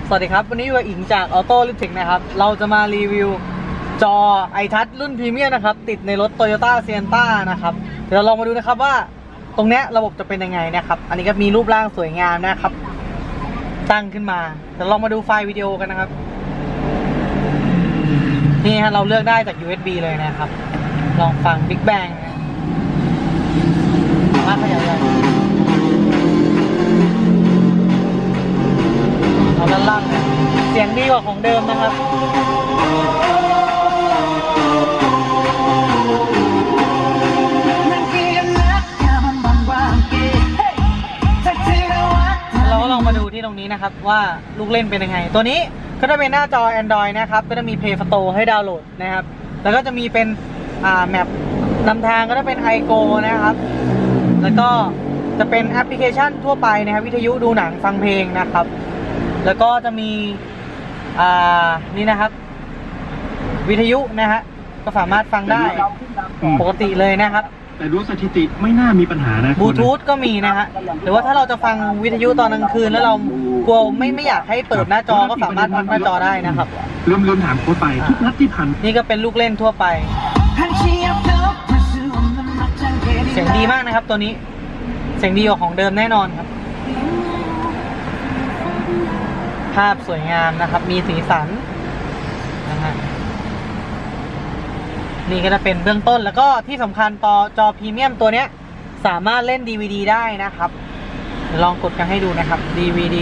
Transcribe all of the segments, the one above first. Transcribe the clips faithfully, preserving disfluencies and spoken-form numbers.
สวัสดีครับวันนี้อยู่กับอิงจาก Auto Litech นะครับเราจะมารีวิวจอ iTouch รุ่นพรีเมียมนะครับติดในรถ Toyota Sienna นะครับเดี๋ยวเราลองมาดูนะครับว่าตรงเนี้ยระบบจะเป็นยังไงนะครับอันนี้ก็มีรูปร่างสวยงามนะครับตั้งขึ้นมาเดี๋ยวลองมาดูไฟล์วิดีโอกันนะครับนี่ฮะเราเลือกได้จาก ยู เอส บี เลยนะครับลองฟัง Big Bang มากขยายใหญ่เอาด้านล่างนะเสียงดีกว่าของเดิมนะครับเราก็ลองมาดูที่ตรงนี้นะครับว่าลูกเล่นเป็นยังไงตัวนี้ก็จะเป็นหน้าจอ Android นะครับก็จะมี Play Store ให้ดาวน์โหลดนะครับแล้วก็จะมีเป็นอ่าแมปนำทางก็จะเป็น iGo นะครับแล้วก็จะเป็นแอปพลิเคชันทั่วไปนะครับวิทยุดูหนังฟังเพลงนะครับแล้วก็จะมีอ่านี่นะครับวิทยุนะฮะก็สามารถฟังได้ปกติเลยนะครับแต่ดูสถิติไม่น่ามีปัญหานะบลูทูธก็มีนะฮะหรือว่าถ้าเราจะฟังวิทยุตอนกลางคืนแล้วเรากลัวไม่ไม่อยากให้เปิดหน้าจอก็สามารถพักหน้าจอได้นะครับลืมลืมถามโค้ดไปทุกนัดที่ผ่านนี่ก็เป็นลูกเล่นทั่วไปเสียงดีมากนะครับตัวนี้เสียงดีกว่าของเดิมแน่นอนครับภาพสวยงามนะครับมีสีสันนะฮะนี่ก็จะเป็นเบื้องต้นแล้วก็ที่สำคัญต่อจอพรีเมียมตัวเนี้ยสามารถเล่น ดี วี ดี ได้นะครับลองกดกันให้ดูนะครับ ดี วี ดี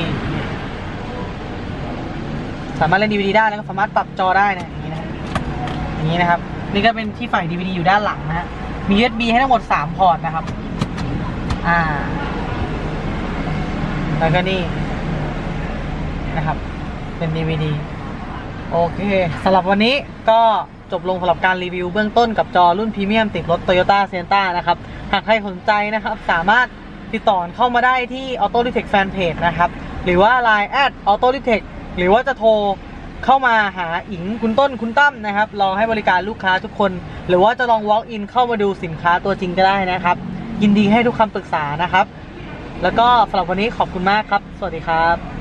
สามารถเล่น ดี วี ดี ได้แล้วก็สามารถปรับจอได้นะอย่างนี้นะอย่างนี้นะครับนี่ก็เป็นที่ฝ่าย ดี วี ดี อยู่ด้านหลังนะฮะมี ยู เอส บี ให้ทั้งหมดสามพอร์ตนะครับอ่าแล้วก็นี่นะครับเป็น ดี วี ดี โอเคสำหรับวันนี้ก็จบลงสำหรับการรีวิวเบื้องต้นกับจอรุ่นพรีเมียมติดรถ Toyota Sienna นะครับหากใครสนใจนะครับสามารถติดต่อเข้ามาได้ที่ Auto Litech Fanpage นะครับหรือว่า ไลน์ แอท Auto Litech หรือว่าจะโทรเข้ามาหาอิงคุณต้นคุณตั้มนะครับรอให้บริการลูกค้าทุกคนหรือว่าจะลอง walk in เข้ามาดูสินค้าตัวจริงก็ได้นะครับยินดีให้ทุกคำปรึกษานะครับแล้วก็สำหรับวันนี้ขอบคุณมากครับสวัสดีครับ